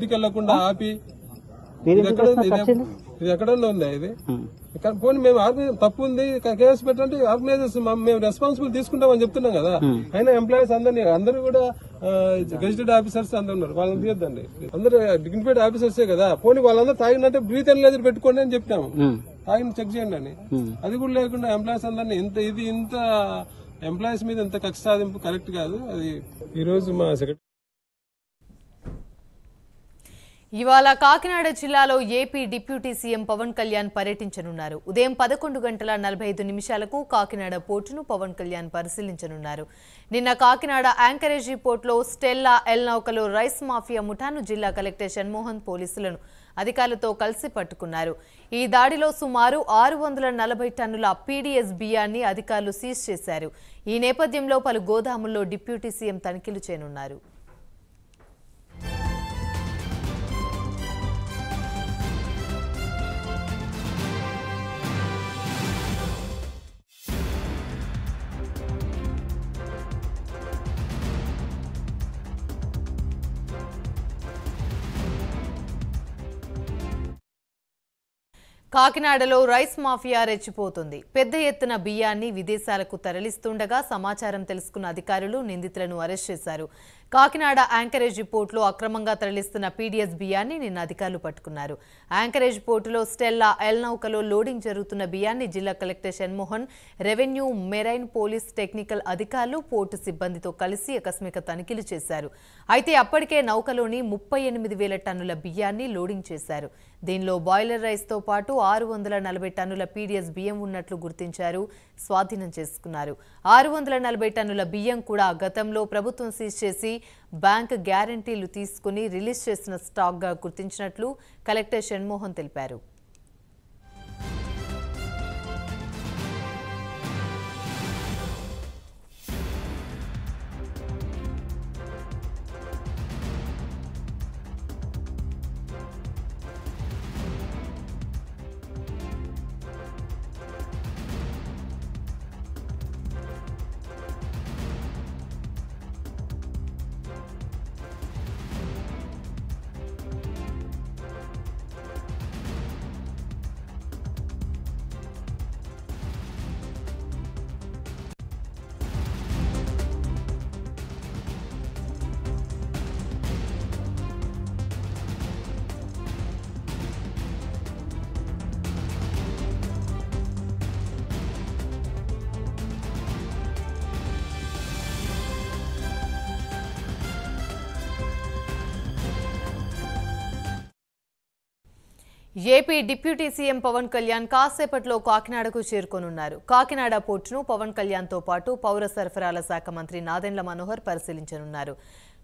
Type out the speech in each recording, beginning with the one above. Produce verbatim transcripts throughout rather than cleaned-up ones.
ఇంటికి వెళ్లకుండా ఆపి ఇది ఎక్కడన్నా ఉందా ఇది పోనీ మేము తప్పు ఉంది కేసు పెట్టండి ఆర్గనైజర్స్ మేము రెస్పాన్సిబుల్ తీసుకుంటామని చెప్తున్నాం కదా. అయినా ఎంప్లాయీస్ అందరినీ అందరూ కూడా గెజిటెడ్ ఆఫీసర్స్ అందరు ఉన్నారు, వాళ్ళని తీయొద్దండి. అందరూ డిగ్నిఫైడ్ ఆఫీసర్సే కదా. పోనీ వాళ్ళందరూ తాగినట్టే బ్రీత్ ఎనలైజర్ పెట్టుకోండి అని చెప్పినాము, తాగిన చెక్ చేయండి అని. అది కూడా లేకుండా ఎంప్లాయీస్ అందరినీ ఇంత ఇది ఇంత ఎంప్లాయీస్ మీద ఇంత కక్ష సాధింపు కరెక్ట్ కాదు. అది ఈ రోజు మా సెక్రటరీ ఇవాళ కాకినాడ జిల్లాలో AP deputy CM Pawan Kalyan పర్యటించనున్నారు. ఉదయం పదకొండు గంటల నలభై ఐదు నిమిషాలకు కాకినాడ పోర్టును పవన్ కళ్యాణ్ పరిశీలించనున్నారు. నిన్న కాకినాడ యాంకరేజీ పోర్టులో స్టెల్లా ఎల్ నౌకలో రైస్ మాఫియా ముఠాను జిల్లా కలెక్టర్ షణ్మోహన్ పోలీసులను అధికారులతో కలిసి పట్టుకున్నారు. ఈ దాడిలో సుమారు ఆరు వందల నలభై టన్నుల పీడీఎస్ బియ్యాన్ని అధికారులు సీజ్ చేశారు. ఈ నేపథ్యంలో పలు గోదాముల్లో డిప్యూటీ సీఎం తనిఖీలు చేయనున్నారు. కాకినాడలో రైస్ మాఫియా రెచ్చిపోతుంది. పెద్ద ఎత్తున బియ్యాన్ని విదేశాలకు తరలిస్తుండగా సమాచారం తెలుసుకున్న అధికారులు నిందితులను అరెస్ట్ చేశారు. కాకినాడ యాంకరేజ్ పోర్టులో అక్రమంగా తరలిస్తున్న పీడీఎస్ బియ్యాన్ని నిన్న అధికారులు పట్టుకున్నారు. యాంకరేజ్ పోర్టులో స్టెల్లా ఎల్ నౌకలో లోడింగ్ జరుగుతున్న బియ్యాన్ని జిల్లా collector Shanmohan, revenue, marine, police, technical అధికారులు పోర్టు సిబ్బందితో కలిసి ఆకస్మిక తనిఖీలు చేశారు. అయితే అప్పటికే నౌకలోని ముప్పై ఎనిమిది వేల టన్నుల బియ్యాన్ని లోడింగ్ చేశారు. దీనిలో బాయిలర్ రైస్ తో పాటు ఆరు వందల నలభై టన్నుల పీడీఎస్ బియ్యం ఉన్నట్లు గుర్తించారు, స్వాధీనం చేసుకున్నారు. ఆరు వందల నలభై టన్నుల బియ్యం కూడా గతంలో ప్రభుత్వం సీజ్ చేసి బ్యాంక్ గ్యారంటీలు తీసుకుని రిలీజ్ చేసిన స్టాక్ గా గుర్తించినట్లు కలెక్టర్ షణ్మోహన్ తెలిపారు. AP deputy CM Pawan Kalyan కాసేపట్లో కాకినాడకు చేరుకోనున్నారు. కాకినాడ పోర్టును పవన్ కళ్యాణ్ తో పాటు పౌర సరఫరాల శాఖ మంత్రి నాదెండ్ల మనోహర్ పరిశీలించనున్నారు.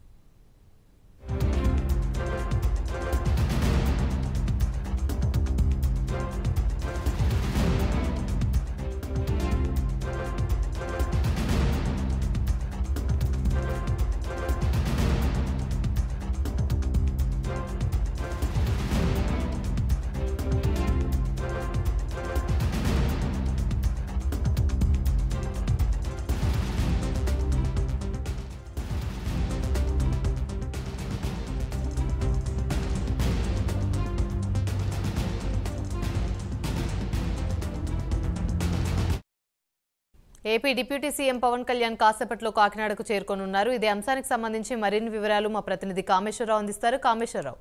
AP deputy CM Pawan Kalyan కాసేపట్లో కాకినాడకు చేరుకోనున్నారు. ఇదే అంశానికి సంబంధించి మరిన్ని వివరాలు మా ప్రతినిధి కామేశ్వరరావు అందిస్తారు. Kameswararao.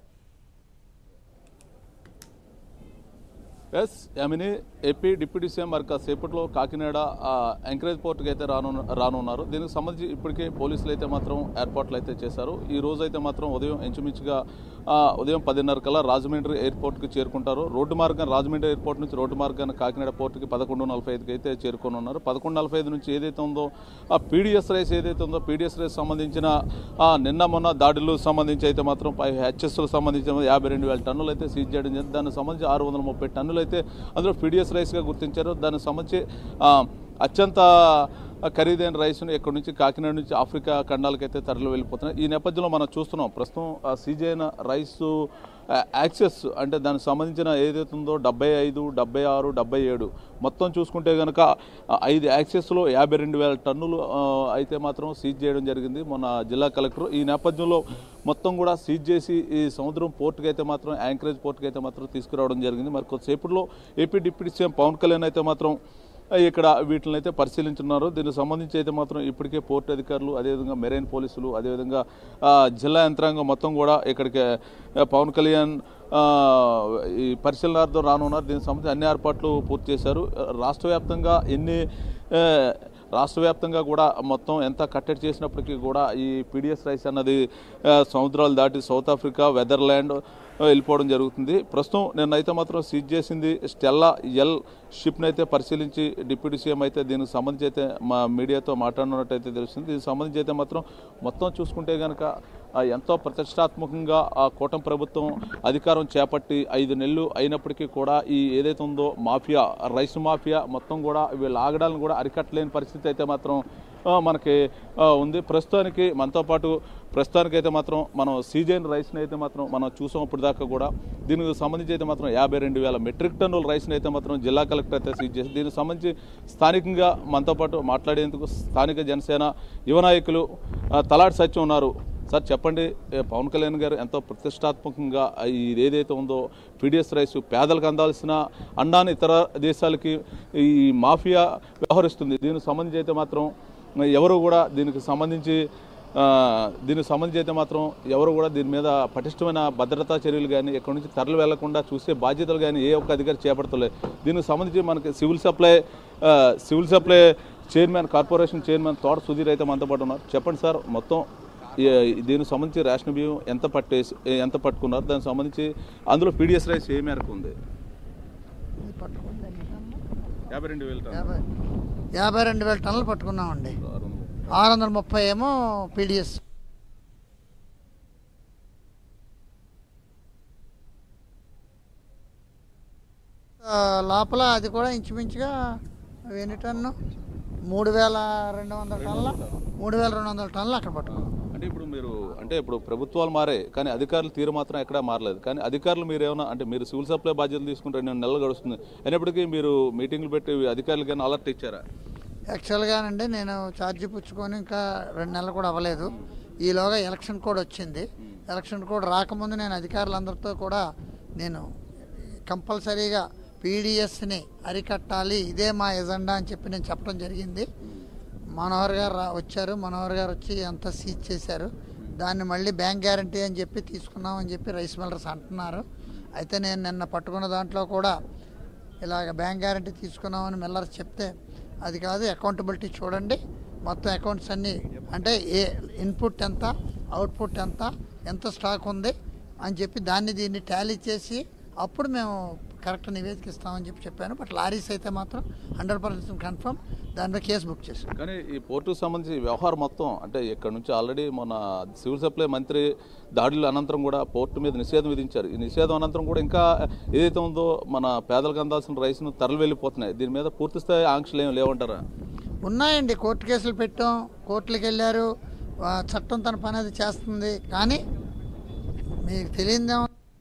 S Yamini, AP deputy CM మరి కాసేపట్లో కాకినాడ యాంకరేజ్ పోర్టుకి అయితే రాను రానున్నారు. దీనికి సంబంధించి ఇప్పటికే పోలీసులు అయితే మాత్రం ఏర్పాట్లు అయితే చేశారు. ఈ రోజు అయితే మాత్రం ఉదయం ఇంచుమించుగా ఉదయం పదిన్నర కల్లా రాజమండ్రి ఎయిర్పోర్ట్కి చేరుకుంటారు. రోడ్డు మార్గాన్ని రాజమండ్రి ఎయిర్పోర్ట్ నుంచి రోడ్డు మార్గాన్ని కాకినాడ పోర్టుకి పదకొండు నలభై ఐదుకి అయితే చేరుకొని ఉన్నారు. పదకొండు నలభై ఐదు నుంచి ఏదైతే ఉందో ఆ పీడిఎస్ రైస్ ఏదైతే ఉందో పీడిఎస్ రైస్ సంబంధించిన నిన్న మొన్న దాడులు సంబంధించి అయితే మాత్రం హెచ్ఎస్లకు సంబంధించిన యాభై రెండు వేల టన్నులు అయితే సీజ్ చేయడం జరిగింది. దానికి సంబంధించి ఆరు వందల ముప్పై టన్నులు అయితే అందులో పీడిఎస్ రైస్గా గుర్తించారు. దానికి సంబంధించి అత్యంత ఖరీదైన రైస్ను ఇక్కడ నుంచి కాకినాడ నుంచి ఆఫ్రికా ఖండాలకైతే తరలి వెళ్ళిపోతున్నాయి. ఈ నేపథ్యంలో మనం చూస్తున్నాం ప్రస్తుతం సీజ్ అయిన రైసు యాక్సెస్ అంటే దానికి సంబంధించిన ఏదైతే ఉందో డెబ్బై ఐదు డెబ్బై ఆరు డెబ్బై ఏడు మొత్తం చూసుకుంటే కనుక ఐదు యాక్సెస్లో యాభై రెండు వేల టన్నులు అయితే మాత్రం సీజ్ చేయడం జరిగింది మొన్న జిల్లా కలెక్టర్. ఈ నేపథ్యంలో మొత్తం కూడా సీజ్ చేసి ఈ సముద్రం పోర్టుకి అయితే మాత్రం యాంకరేజ్ పోర్టుకి అయితే మాత్రం తీసుకురావడం జరిగింది. మరి కొద్దిసేపట్లో AP deputy CM Pawan Kalyan అయితే మాత్రం ఇక్కడ వీటిని అయితే పరిశీలించున్నారు. దీనికి సంబంధించి అయితే మాత్రం ఇప్పటికే పోర్టు అధికారులు, అదేవిధంగా మెరైన్ పోలీసులు, అదేవిధంగా జిల్లా యంత్రాంగం మొత్తం కూడా ఇక్కడికి పవన్ కళ్యాణ్ ఈ పరిశీలనార్థం రానున్నారు. దీనికి సంబంధించి అన్ని ఏర్పాట్లు పూర్తి చేశారు. రాష్ట్ర వ్యాప్తంగా ఎన్ని రాష్ట్ర వ్యాప్తంగా కూడా మొత్తం ఎంత కట్టడి చేసినప్పటికీ కూడా ఈ పీడిఎస్ రైస్ అన్నది సముద్రాలు దాటి సౌత్ ఆఫ్రికా, వెదర్లాండ్ వెళ్ళిపోవడం జరుగుతుంది. ప్రస్తుతం నిన్నైతే మాత్రం సీజ్ చేసింది స్టెల్లా ఎల్ షిప్ని అయితే పరిశీలించి డిప్యూటీ సీఎం అయితే దీనికి సంబంధించి అయితే మా మీడియాతో మాట్లాడినట్టయితే తెలుస్తుంది. దీనికి సంబంధించి అయితే మాత్రం మొత్తం చూసుకుంటే కనుక ఎంతో ప్రతిష్టాత్మకంగా ఆ కూటమి ప్రభుత్వం అధికారం చేపట్టి ఐదు నెలలు అయినప్పటికీ కూడా ఈ ఏదైతే ఉందో మాఫియా, రైస్ మాఫియా మొత్తం కూడా వీళ్ళ ఆగడాలను కూడా అరికట్టలేని పరిస్థితి అయితే మాత్రం మనకి ఉంది. ప్రస్తుతానికి మనతో పాటు ప్రస్తుతానికైతే మాత్రం మనం సీజన్ రైస్ని అయితే మాత్రం మనం చూసాం ఇప్పటిదాకా కూడా. దీనికి సంబంధించి అయితే మాత్రం యాభై రెండు వేల మెట్రిక్ టన్నుల రైస్ని అయితే మాత్రం జిల్లా కలెక్టర్ అయితే సీజ్ చేసి దీనికి సంబంధించి స్థానికంగా మనతో పాటు మాట్లాడేందుకు స్థానిక జనసేన యువ నాయకులు తలాటి సత్యం ఉన్నారు. సార్ చెప్పండి, పవన్ కళ్యాణ్ గారు ఎంతో ప్రతిష్టాత్మకంగా ఇది ఏదైతే ఉందో పీడిఎస్ రైస్ పేదలకు అందాల్సిన అన్నాన్ని ఇతర దేశాలకి ఈ మాఫియా వ్యవహరిస్తుంది. దీనికి సంబంధించి అయితే మాత్రం ఎవరు కూడా దీనికి సంబంధించి దీనికి సంబంధించి అయితే మాత్రం ఎవరు కూడా దీని మీద పటిష్టమైన భద్రతా చర్యలు కానీ ఎక్కడి నుంచి తరలి వెళ్లకుండా చూసే బాధ్యతలు కానీ ఏ ఒక్క అధికారి చేపడతలేదు. దీనికి సంబంధించి మనకి civil supply civil supply chairman, corporation chairman Thota Sudheer అయితే మనతో పాటు ఉన్నారు. చెప్పండి సార్, మొత్తం దీనికి సంబంధించి రేషన్ బియ్యం ఎంత పట్టేసి ఎంత పట్టుకున్నారు, దానికి సంబంధించి అందులో పీడిఎస్ రైస్ ఏ మేరకు ఉంది? యాభై రెండు వేల యాభై రెండు వేల టన్నులు పట్టుకున్నామండి. ఆరు వందల ముప్పై ఏమో పీడిఎస్. లోపల అది కూడా ఇంచుమించుగా ఎన్ని టన్ను మూడు వేల రెండు వందల టన్నుల మూడు వేల రెండు వందల టన్నులు అక్కడ పట్టుకున్నాం. అంటే ఇప్పుడు మీరు అంటే ఇప్పుడు ప్రభుత్వాలు మారే కానీ అధికారులు తీరు మాత్రం ఎక్కడా మారలేదు. కానీ అధికారులు మీరు ఏమైనా అంటే మీరు సివిల్ సప్లై బాధ్యతలు తీసుకుంటే రెండు నెలలు గడుస్తుంది అయినప్పటికీ మీరు మీటింగ్లు పెట్టి అధికారులు కానీ అలర్ట్ ఇచ్చారా? యాక్చువల్గానండి నేను ఛార్జీ పుచ్చుకొని ఇంకా రెండు నెలలు కూడా అవ్వలేదు. ఈలోగా ఎలక్షన్ కోడ్ వచ్చింది. ఎలక్షన్ కోడ్ రాకముందు నేను అధికారులందరితో కూడా నేను కంపల్సరీగా పీడిఎస్ని అరికట్టాలి, ఇదే మా ఎజెండా అని చెప్పి నేను చెప్పడం జరిగింది. మనోహర్ గారు రా వచ్చారు మనోహర్ గారు వచ్చి అంతా సీజ్ చేశారు. దాన్ని మళ్ళీ బ్యాంక్ గ్యారంటీ అని చెప్పి తీసుకున్నామని చెప్పి రైస్ మిల్లర్స్ అంటున్నారు. అయితే నేను నిన్న పట్టుకున్న దాంట్లో కూడా ఇలాగ బ్యాంక్ గ్యారంటీ తీసుకున్నామని మిల్లర్స్ చెప్తే అది కాదు, అకౌంటబిలిటీ చూడండి, మొత్తం అకౌంట్స్ అన్నీ అంటే ఏ ఇన్పుట్ ఎంత, అవుట్పుట్ ఎంత, ఎంత స్టాక్ ఉంది అని చెప్పి దాన్ని దీన్ని టాలీ చేసి అప్పుడు మేము కరెక్ట్ నివేదిక ఇస్తామని చెప్పి చెప్పాను. బట్ లారీస్ అయితే మాత్రం హండ్రెడ్ పర్సెంట్ కన్ఫర్మ్ దానిపై కేసు బుక్ చేశాం. కానీ ఈ పోర్టుకు సంబంధించి వ్యవహారం మొత్తం అంటే ఇక్కడ నుంచి ఆల్రెడీ మన సివిల్ సప్లై మంత్రి దాడుల అనంతరం కూడా పోర్టు మీద నిషేధం విధించారు. ఈ నిషేధం అనంతరం కూడా ఇంకా ఏదైతే ఉందో మన పేదలకు అందాల్సిన రైస్ను తరలి వెళ్ళిపోతున్నాయి. దీని మీద పూర్తి స్థాయి ఆంక్షలు ఏమి లేవంటారా? ఉన్నాయండి, కోర్టు కేసులు పెట్టాం, కోర్టులకు వెళ్ళారు, చట్టం తన పని అది చేస్తుంది. కానీ మీకు తెలియదేమో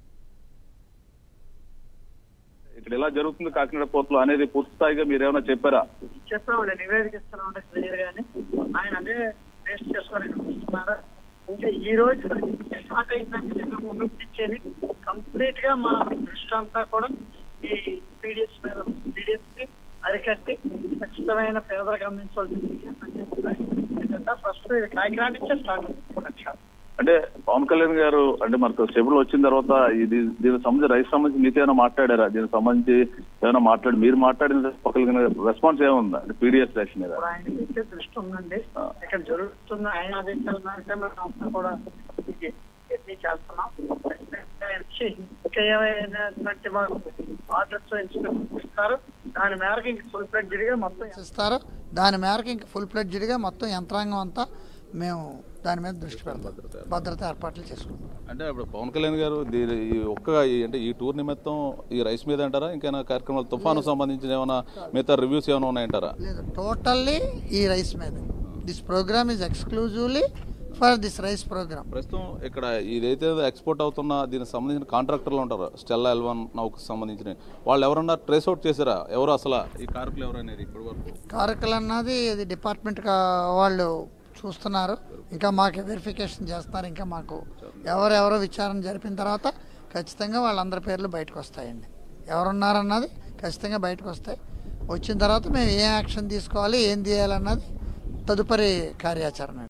ఇక్కడ ఎలా జరుగుతుంది కాకినాడ పోర్టులో అనేది పూర్తి స్థాయిగా మీరు ఏమైనా చెప్పారా? చెప్పామండి, నివేదిక ఇస్తున్నామంటే క్లియర్ గానీ ఆయన అదే టేస్ట్ చేసుకొని అంటే ఈ రోజు స్టార్ట్ అయిందంటే ఇచ్చేది కంప్లీట్ గా మా దృష్టి అంతా కూడా ఈ పీడిఎస్ మీద పీడిఎస్ కి అరికట్టి ఖచ్చితమైన పేదలకు అందించాల్సింది ఫస్ట్ కాకినాడ నుంచే స్టార్ట్ అవుతుంది. అంటే పవన్ కళ్యాణ్ గారు అంటే మనకు స్టేబుల్ వచ్చిన తర్వాత ఇది దీనికి సంబంధించి రైతు సంబంధించి మీతో ఏమైనా మాట్లాడారా? దీనికి సంబంధించి ఏమైనా మాట్లాడి మీరు మాట్లాడిన పక్కన రెస్పాన్స్ ఏముందా అంటే పీడిఎస్ రైస్ మీద? ఆయనకైతే దృష్టి ఉందండి, ఇక్కడ జరుగుతున్న ఆయన ఆదేశాల మేరకు మేము కూడా యత్నం చేస్తున్నాం. ఇంకా ఏమైనటువంటి ఆర్డర్స్ ఇస్తారు దాని మేరకు ఇంక ఫుల్ ఫ్లెడ్జ్డ్ గా మొత్తం ఇస్తారు దాని మేరకు ఇంక ఫుల్ ఫ్లెడ్జ్డ్ గా మొత్తం యంత్రాంగం అంతా మేము దాని మీద దృష్టి పెడతాం, భద్రత ఏర్పాట్లు చేసుకుంటాం. అంటే ఇప్పుడు పవన్ కళ్యాణ్ గారు ఈ ఒక్క అంటే ఈ టూర్ నిమిత్తం ఈ రైస్ మీద అంటారా, ఇంకేమైనా కార్యక్రమాలు తుఫాను సంబంధించిన ఏమైనా మిగతా రివ్యూస్ ఏమైనా ఉన్నాయంటారా? లేదు, టోటల్లీ ఈ రైస్ మీద. This program is exclusively for this rice program. ప్రస్తుతం ఇక్కడ ఇదైతే ఎక్స్పోర్ట్ అవుతున్న దీనికి సంబంధించిన కాంట్రాక్టర్లు ఉంటారు, స్టెల్లా ఎల్వన్ నౌకు సంబంధించిన వాళ్ళు ఎవరన్నా ట్రేస్ అవుట్ చేశారా? ఎవరు అసలు ఈ కారకులు ఎవరు అనేది ఇప్పటి వరకు? కారకులు అన్నది ఇది డిపార్ట్మెంట్ వాళ్ళు చూస్తున్నారు, ఇంకా మాకు వెరిఫికేషన్ చేస్తున్నారు. ఇంకా మాకు ఎవరెవరో విచారణ జరిపిన తర్వాత ఖచ్చితంగా వాళ్ళందరి పేర్లు బయటకు వస్తాయండి. ఎవరున్నారన్నది ఖచ్చితంగా బయటకు వస్తాయి. వచ్చిన తర్వాత మేము ఏ యాక్షన్ తీసుకోవాలి, ఏం చేయాలన్నది తదుపరి కార్యాచరణ.